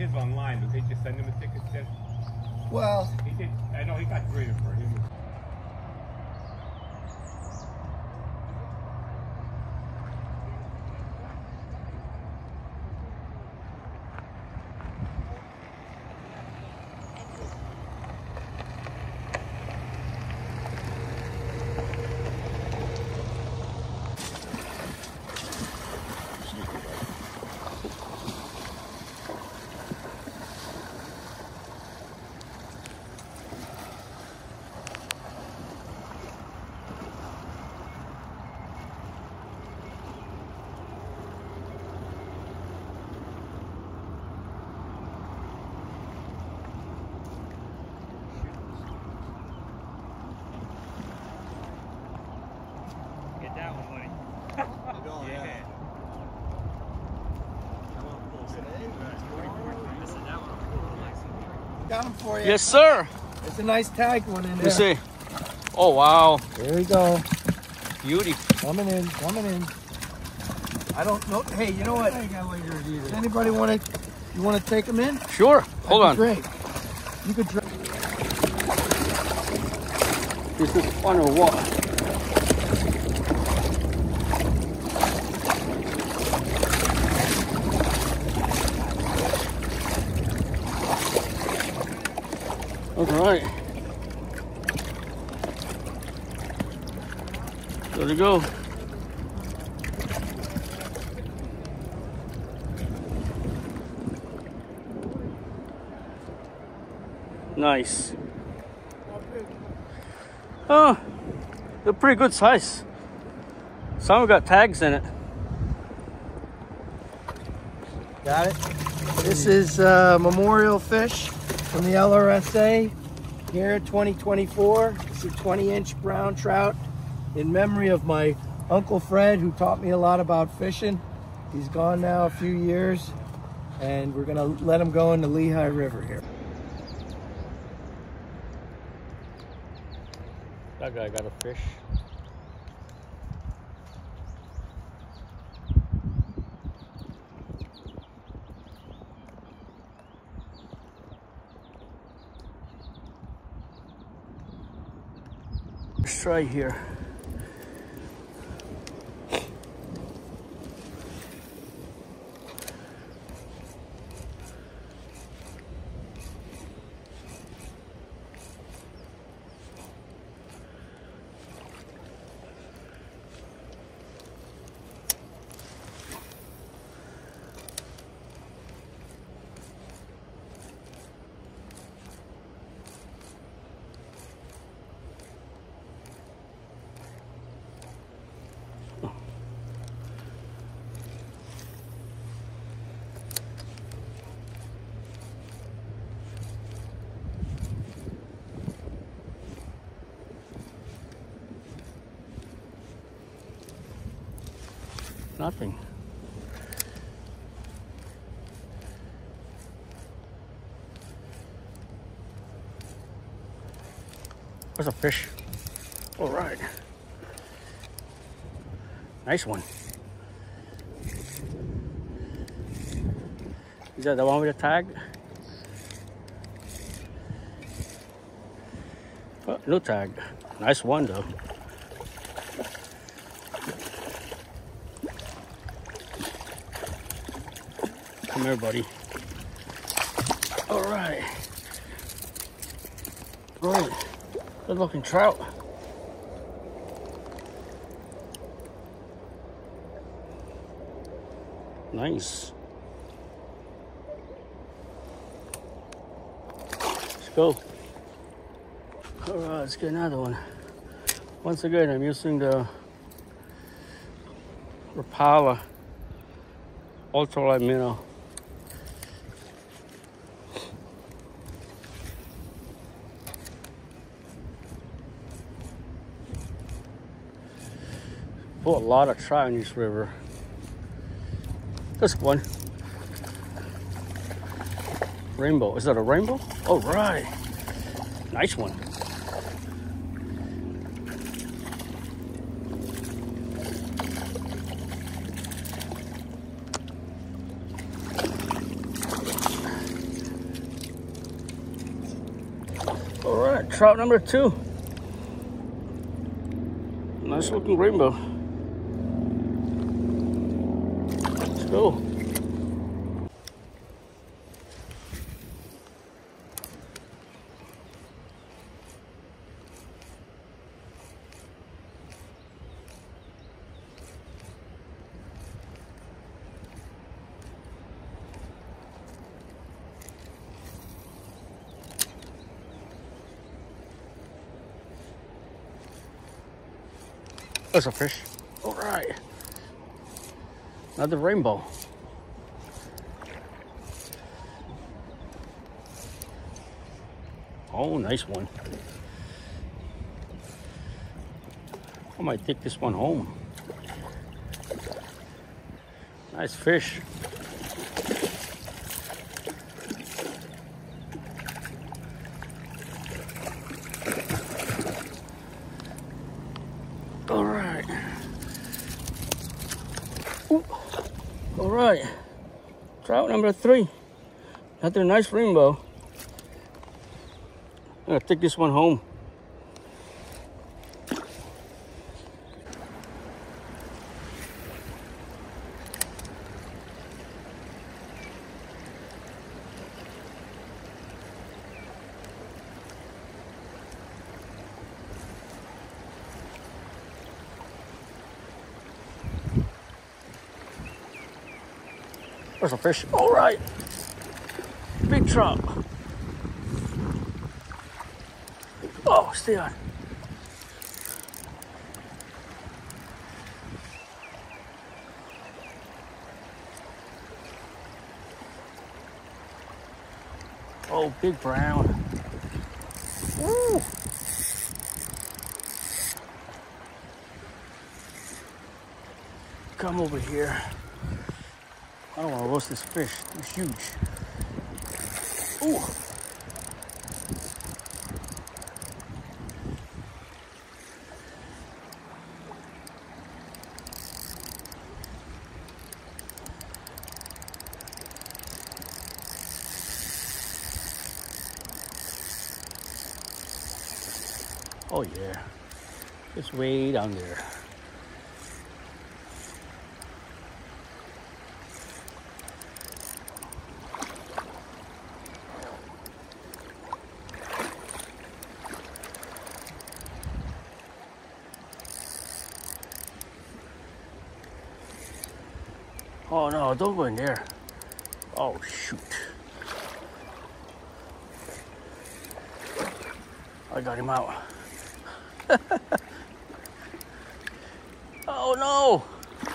his online. Did they just send him a ticket then? Well, He did. I know he got graded for it. That one, buddy. Yeah. got him for you. Yes, sir. It's a nice tagged one in there. Let me see. Oh, wow. There we go. Beauty. Coming in, coming in. I don't know. Hey, you know what? Does anybody want to? You want to take them in? Sure. Hold on. Great. You could. This is fun or what? All right. There we go. Nice. Oh, they're pretty good size. Some have got tags in it. Got it. This is memorial fish from the LRSA here, 2024. It's a 20-inch brown trout in memory of my Uncle Fred, who taught me a lot about fishing. He's gone now a few years, and we're gonna let him go in the Lehigh River here. That guy got a fish. Let's try here. Nothing. Where's a fish? All right. Nice one. Is that the one with the tag? Oh, no tag. Nice one though. Come here, buddy. All right. Right. Good looking trout. Nice. Let's go. All right, let's get another one. Once again, I'm using the Rapala ultralight minnow. Oh, a lot of trout in this river. This one. Rainbow. Is that a rainbow? Oh, right. Nice one. All right, trout number 2. Nice looking rainbow. Let's go. There's a fish. All right. Another rainbow. Oh, nice one. I might take this one home. Nice fish. All right. Ooh. All right. Trout number 3. Another nice rainbow. I'm gonna take this one home. There's a fish. All right. Big trout. Oh, stay on. Oh, big brown. Woo. Come over here. I don't want to roast this fish. It's huge. Ooh. Oh yeah. It's way down there. Oh no, don't go in there. Oh shoot. I got him out. Oh no.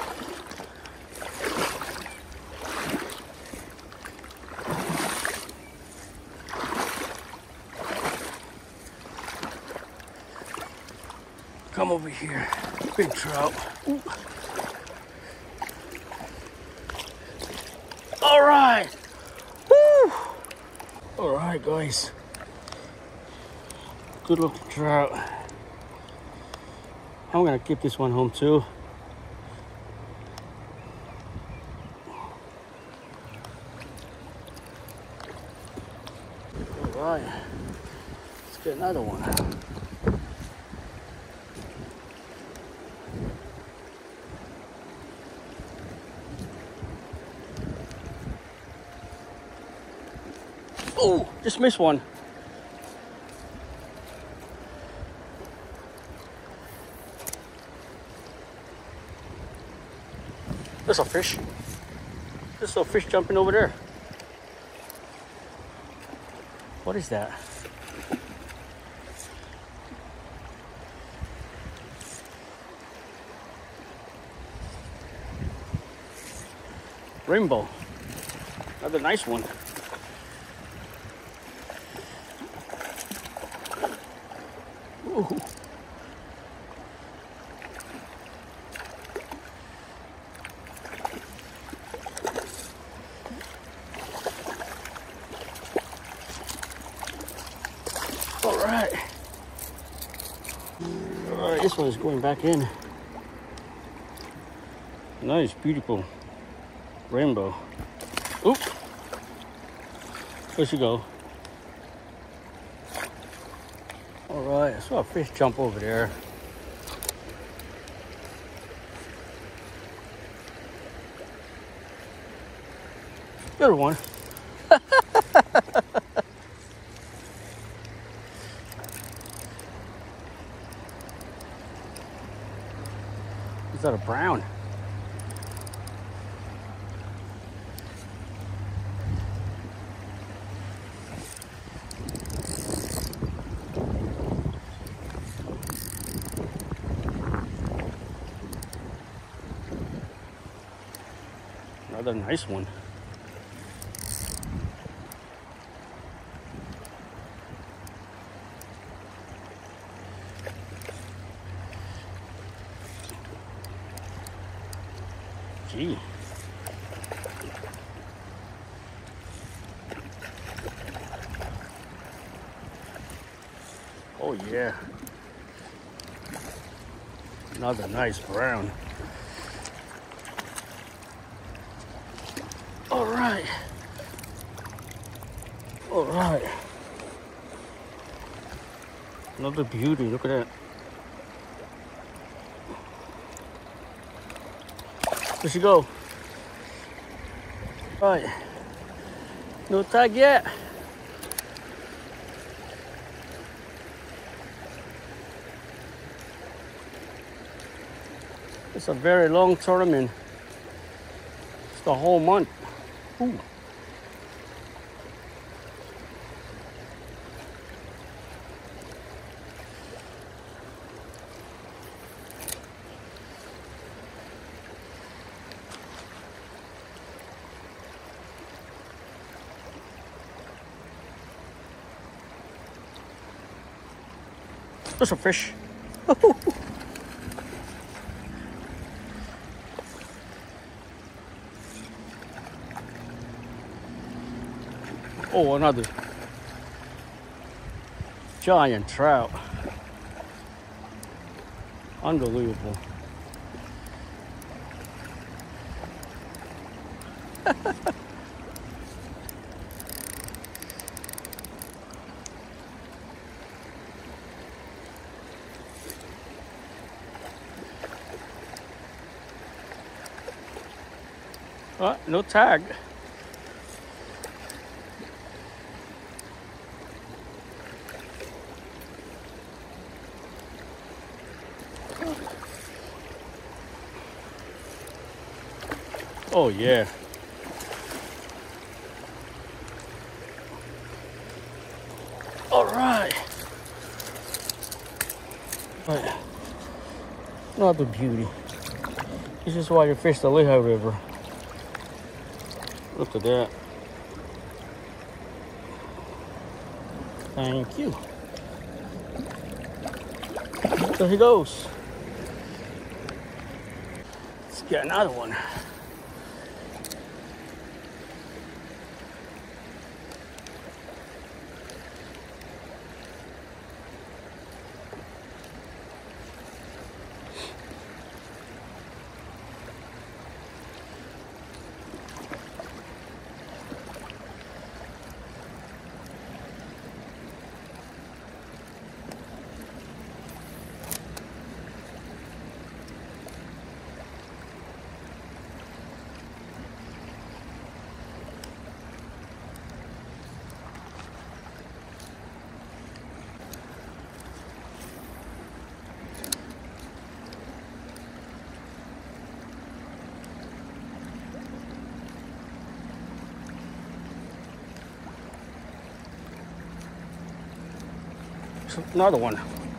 Come over here. Big trout. Ooh. All right. Woo. All right, guys. Good looking trout. I'm gonna keep this one home too. All right. Let's get another one. Oh, just missed one. There's a fish. There's a fish jumping over there. What is that? Rainbow. Another nice one. Ooh. All right. All right, this one is going back in. Nice, beautiful rainbow. Oops. Where'd she go? All right, I saw a fish jump over there. Good one. Is that a brown? Another nice one. Gee. Oh yeah. Another nice brown. All right. All right. Another beauty, look at that. There she go. Right. No tag yet. It's a very long tournament. It's the whole month. Ooh. There's a fish. Oh, another giant trout. Unbelievable. No tag. Oh yeah. All right. Right. Another beauty. This is why you fish the Lehigh River. Look at that. Thank you. There he goes. Let's get another one. Another one.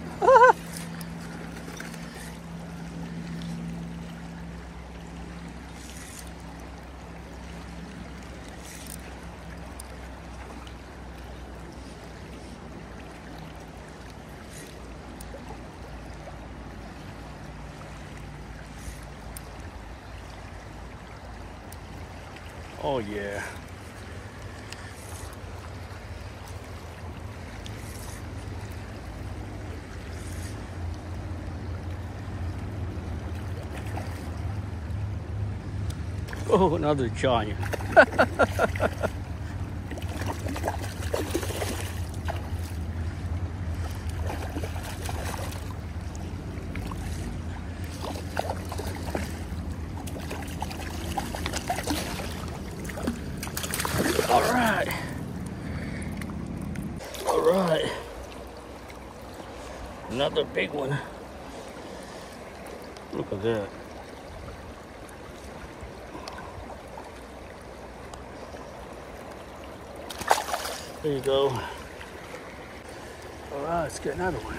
Oh yeah. Oh, another giant. Another big one. Look at that. There you go. All right, let's get another one.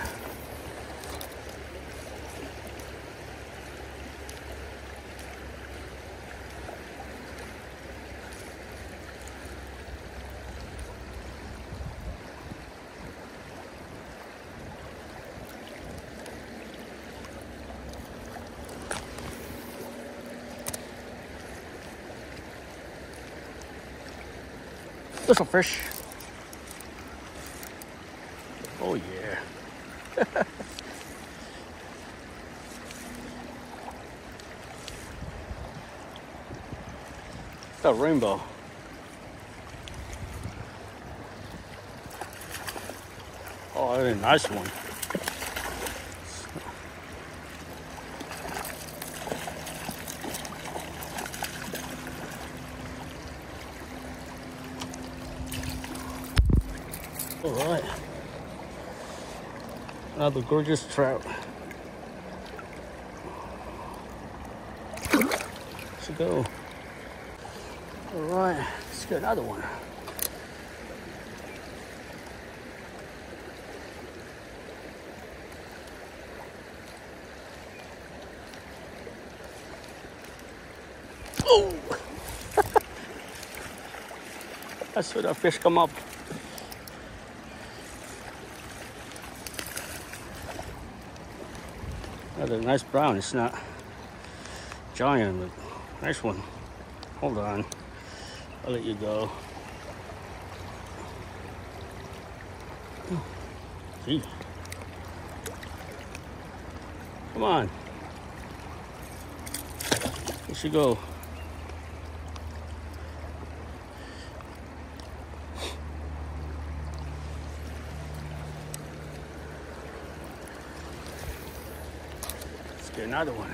Little fish. Oh yeah. It's a rainbow. Oh, that's a nice one. All right. Another gorgeous trout. Let's go. All right, let's get another one. Oh! That's where the fish come up. Another nice brown. It's not giant, but nice one. Hold on. I'll let you go. Gee. Come on. Here she go. Let's get another one.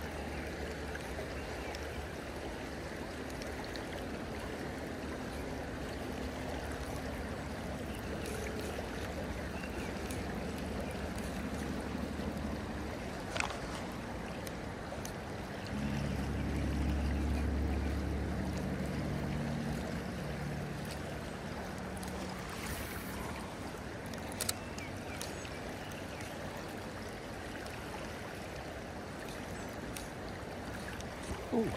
Ooh.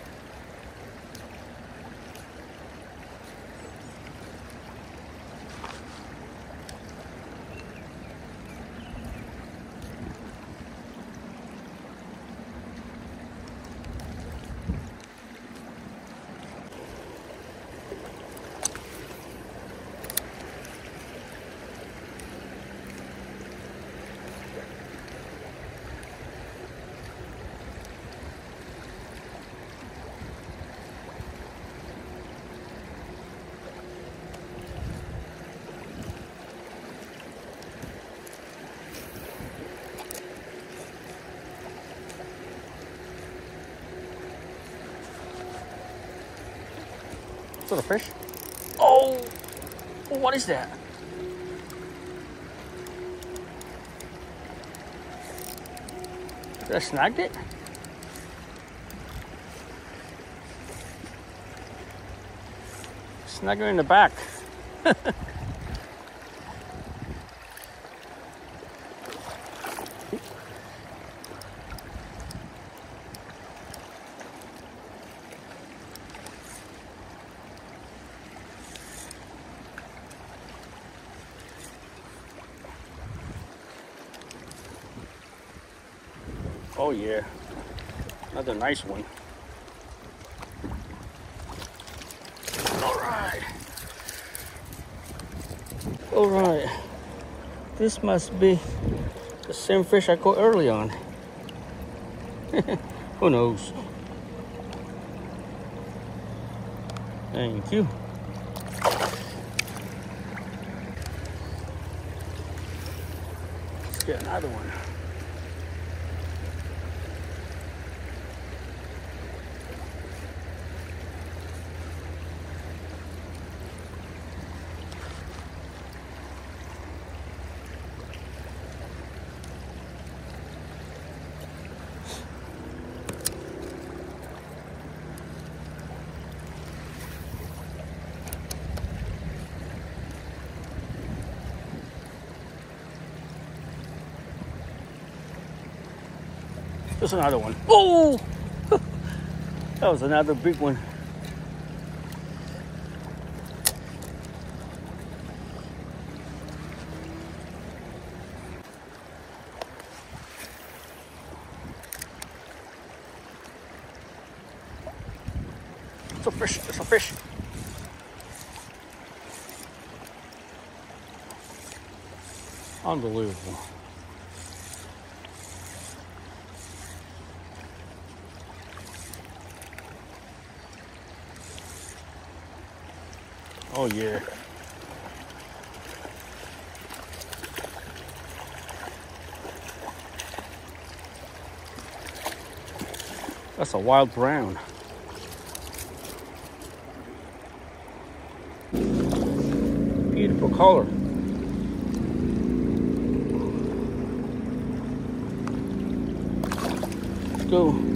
Little fish. Oh, what is that? Did I snagged it? Snag her in the back. Oh yeah, another nice one. All right, this must be the same fish I caught early on. Who knows? Thank you. Let's get another one. There's another one. Oh! That was another big one. It's a fish. It's a fish. Unbelievable. Oh yeah. That's a wild brown. Beautiful color. Let's go.